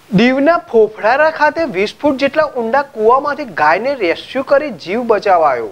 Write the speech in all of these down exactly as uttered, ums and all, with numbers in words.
દીવના ફોફડારા ખાતે વીસ ફૂટ જેટલા ઊંડા કૂવામાંથી ગાયને રેસ્ક્યુ કરી જીવ બચાવાયો।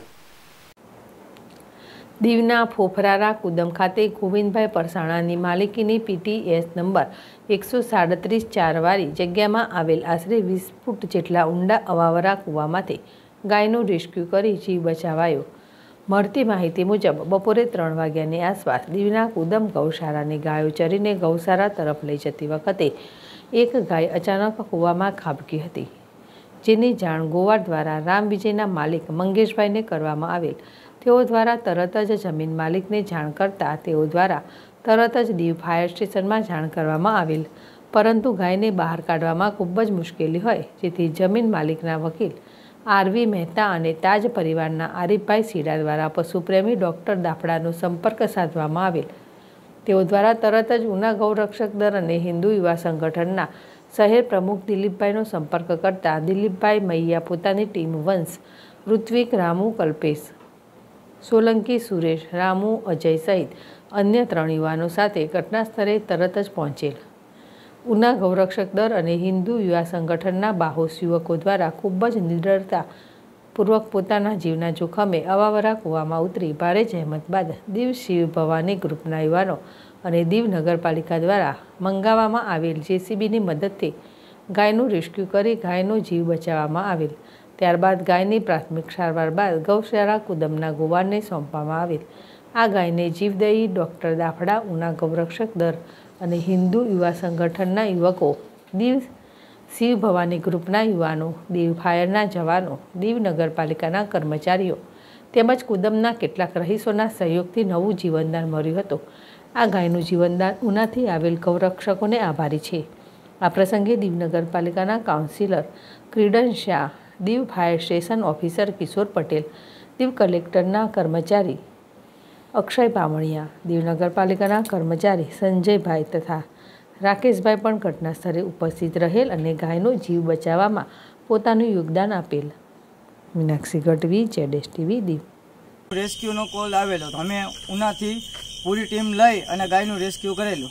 દીવના ફોફરારા કુદમ ખાતે ગોવિંદભાઈ પરસાણાની માલિકીની પીટીએસ નંબર એકસો સાડત્રીસ ચાર વાળી જગ્યામાં આવેલ આશરે વીસ ફૂટ જેટલા ઊંડા અવાવરા કૂવામાંથી ગાયનું રેસ્ક્યુ કરી જીવ બચાવાયો। મળતી માહિતી મુજબ બપોરે ત્રણ વાગ્યાની આસપાસ દીવના કુદમ ગૌશાળાની ગાયો ચરીને ગૌશાળા તરફ લઈ જતી વખતે એક ગાય અચાનક કૂવામાં ખાબકી હતી, જેની જાણ ગોવાળ દ્વારા રામ વિજયના માલિક મંગેશભાઈને કરવામાં આવેલ। તેઓ દ્વારા તરત જ જમીન માલિકને જાણ કરતા તેઓ દ્વારા તરત જ દીવ ફાયર સ્ટેશનમાં જાણ કરવામાં આવેલ, પરંતુ ગાયને બહાર કાઢવામાં ખૂબ જ મુશ્કેલી હોય, જેથી જમીન માલિકના વકીલ આરવી મહેતા અને તાજ પરિવારના આરીફભાઈ સીડા દ્વારા પશુપ્રેમી ડૉક્ટર દાફડાનો સંપર્ક સાધવામાં આવેલ। તેઓ દ્વારા તરત જ ઉના ગૌરક્ષક દળ અને હિન્દુ યુવા સંગઠનના શહેર પ્રમુખ દિલીપભાઈનો સંપર્ક કરતા દિલીપભાઈ મૈયા પોતાની ટીમ વંશ ઋત્વિક, રામુ, કલ્પેશ સોલંકી, સુરેશ, રામુ, અજય સહિત અન્ય ત્રણ યુવાનો સાથે ઘટના સ્થળે તરત જ પહોંચેલ। ઉના ગૌરક્ષક દળ અને હિન્દુ યુવા સંગઠનના બાહોશ યુવકો દ્વારા ખૂબ જ નિડરતાપૂર્વક પોતાના જીવના જોખમે અવાવરા કૂવામાં ઉતરી ભારે જહેમત બાદ દીવ શિવ ભવાની ગ્રુપના યુવાનો અને દીવ નગરપાલિકા દ્વારા મંગાવવામાં આવેલ જેસીબીની મદદથી ગાયનું રેસ્ક્યુ કરી ગાયનો જીવ બચાવવામાં આવેલ। ત્યારબાદ ગાયની પ્રાથમિક સારવાર બાદ ગૌશાળા કુદમના ગોવાળને સોંપવામાં આવેલ। આ ગાયને જીવદયી ડૉક્ટર દાફડા, ઉના ગૌરક્ષક દળ અને હિન્દુ યુવા સંગઠનના યુવકો, દીવ શિવ ભવાની ગ્રુપના યુવાનો, દીવ ફાયરના જવાનો, દીવ નગરપાલિકાના કર્મચારીઓ તેમજ કુદમના કેટલાક રહીશોના સહયોગથી નવું જીવનદાન મળ્યું હતું। આ ગાયનું જીવનદાન ઉનાથી આવેલ ગૌરક્ષકોને આભારી છે। આ પ્રસંગે દીવ નગરપાલિકાના councillor Kridan Shah, Diu fire station officer Kishor Patel, Diu કલેક્ટરના કર્મચારી અક્ષય બામણિયા, દીવ નગરપાલિકાના કર્મચારી સંજયભાઈ તથા રાકેશભાઈ પણ ઘટના સ્થળે ઉપસ્થિત રહેલ અને ગાયનો જીવ બચાવવામાં પોતાનું યોગદાન આપેલ। મીનાક્ષી ગઢવી, જેડેશ ટીવી, દીવ। રેસ્ક્યુનો કોલ આવેલો તો અમે ઉનાથી પૂરી ટીમ લઈ અને ગાયનું રેસ્ક્યુ કરેલું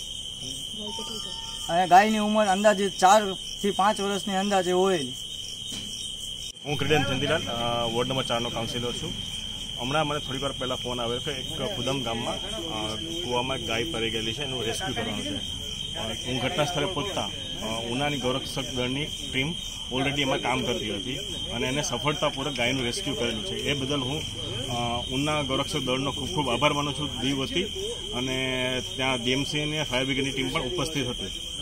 અને ગાયની ઉંમર અંદાજે ચારથી પાંચ વર્ષની અંદાજે હોયેલી। હું ક્રીડન ચંદીલાલ, વોર્ડ નંબર ચારનો કાઉન્સિલર છું। હમણાં મને થોડીક વાર પહેલાં ફોન આવ્યો કે એક કુદમ ગામમાં કૂવામાં ગાય પડી ગયેલી છે, એનું રેસ્ક્યુ કરવાનું છે। હું ઘટના સ્થળે પહોંચતા ઉનાની ગૌરક્ષક દળની ટીમ ઓલરેડી એમાં કામ કરતી હતી અને એને સફળતાપૂર્વક ગાયનું રેસ્ક્યુ કરેલું છે। એ બદલ હું ઉના ગૌરક્ષક દળનો ખૂબ ખૂબ આભાર માનું છું દીવ વતી, અને ત્યાં ડીએમસી અને ફાયર બ્રિગેડની ટીમ પણ ઉપસ્થિત હતી।